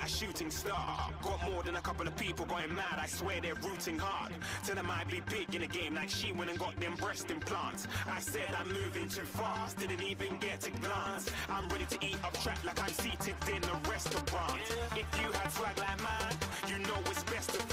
a shooting star. Got more than a couple of people going mad, I swear they're rooting hard. Tell them I'd be big in the game like she went and got them breast implants. I said I'm moving too fast, didn't even get a glance. I'm ready to eat up track like I'm seated in a restaurant. If you had swag like mine, you know it's best to